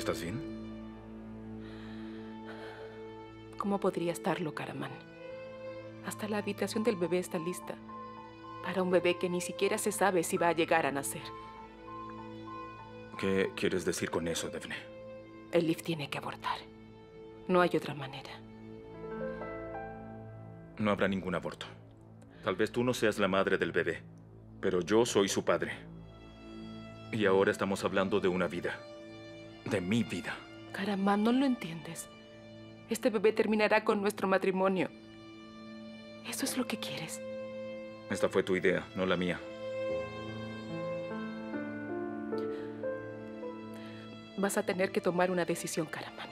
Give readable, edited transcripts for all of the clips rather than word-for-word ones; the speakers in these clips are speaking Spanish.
¿Estás bien? ¿Cómo podría estarlo, Karaman? Hasta la habitación del bebé está lista. Para un bebé que ni siquiera se sabe si va a llegar a nacer. ¿Qué quieres decir con eso, Devne? Elif tiene que abortar. No hay otra manera. No habrá ningún aborto. Tal vez tú no seas la madre del bebé, pero yo soy su padre. Y ahora estamos hablando de una vida. De mi vida. Karaman, no lo entiendes. Este bebé terminará con nuestro matrimonio. ¿Eso es lo que quieres? Esta fue tu idea, no la mía. Vas a tener que tomar una decisión, Karaman.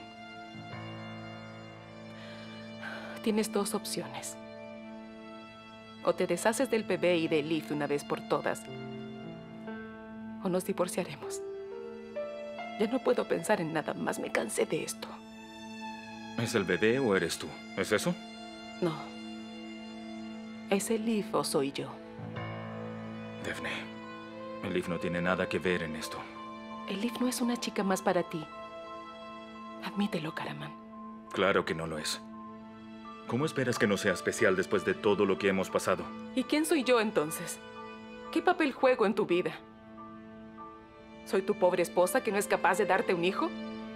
Tienes dos opciones. O te deshaces del bebé y de Elif de una vez por todas, o nos divorciaremos. Ya no puedo pensar en nada más. Me cansé de esto. ¿Es el bebé o eres tú? ¿Es eso? No. ¿Es Elif o soy yo? Devne, Elif no tiene nada que ver en esto. Elif no es una chica más para ti. Admítelo, Karaman. Claro que no lo es. ¿Cómo esperas que no sea especial después de todo lo que hemos pasado? ¿Y quién soy yo entonces? ¿Qué papel juego en tu vida? ¿Soy tu pobre esposa que no es capaz de darte un hijo?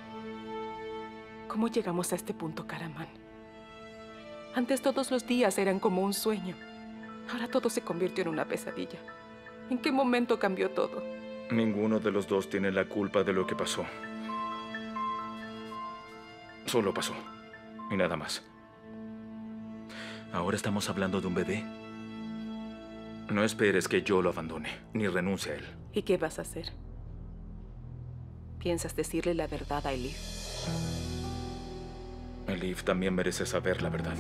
¿Cómo llegamos a este punto, Karaman? Antes todos los días eran como un sueño. Ahora todo se convirtió en una pesadilla. ¿En qué momento cambió todo? Ninguno de los dos tiene la culpa de lo que pasó. Solo pasó. Y nada más. Ahora estamos hablando de un bebé. No esperes que yo lo abandone, ni renuncie a él. ¿Y qué vas a hacer? ¿Piensas decirle la verdad a Elif? Elif también merece saber la verdad.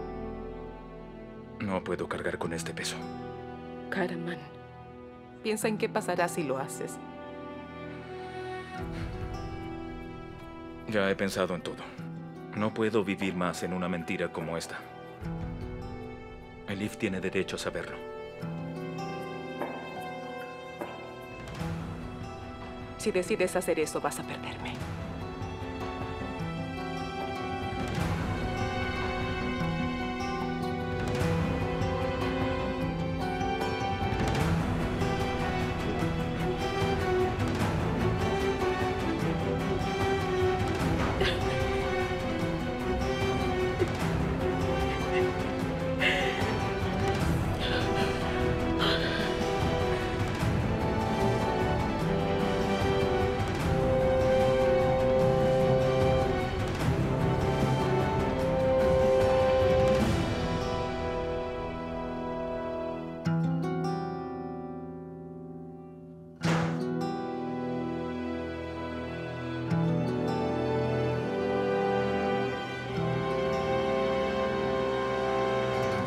No puedo cargar con este peso. Karaman, piensa en qué pasará si lo haces. Ya he pensado en todo. No puedo vivir más en una mentira como esta. Elif tiene derecho a saberlo. Si decides hacer eso, vas a perderme.